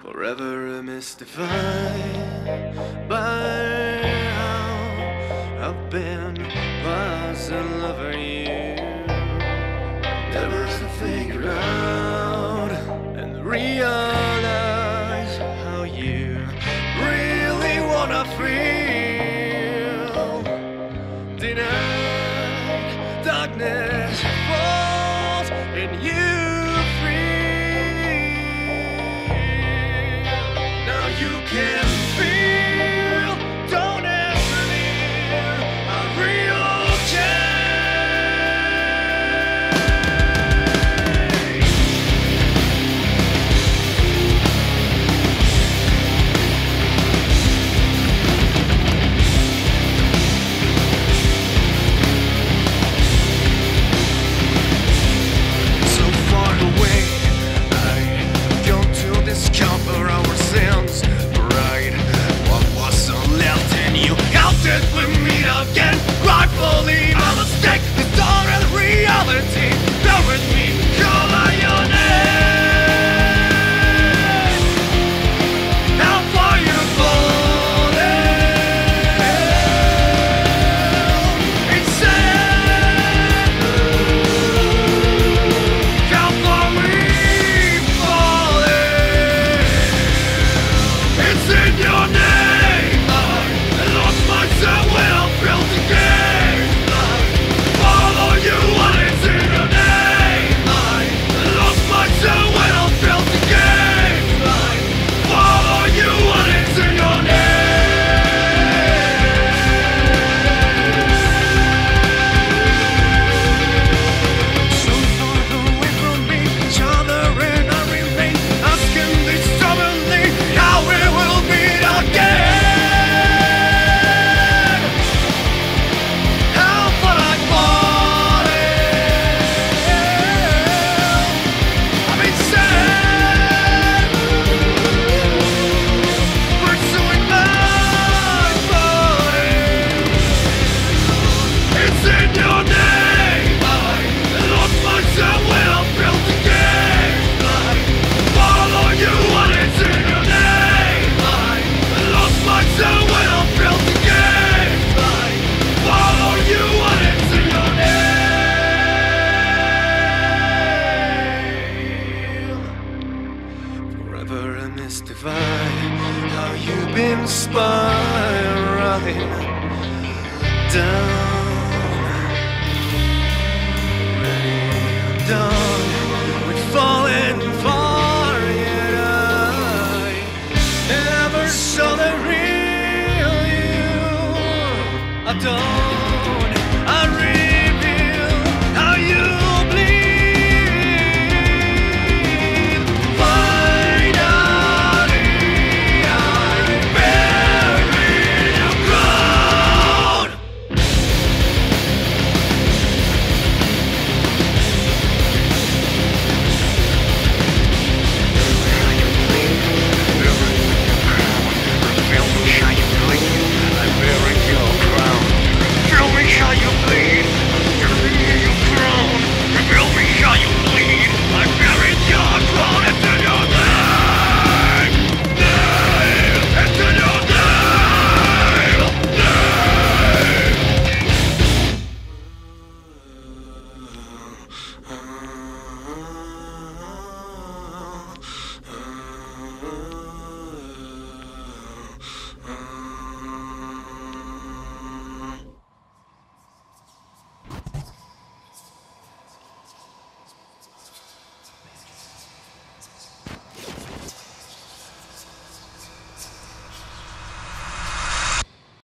forever mystified by how I've been puzzled over you. Never to figure out and realize how you really wanna feel. Denied darkness falls and you can feel, don't ever near a real change. So far away, I go to discover our sins. Did we meet again? Rightfully a mistake. It's all a reality. Bear with me, call out your name. How far you've fallen. Insane. How far we've fallen. It's in your name. Mystified how you've been spiraling down, down, we've fallen far, yet I never saw the real you. I don't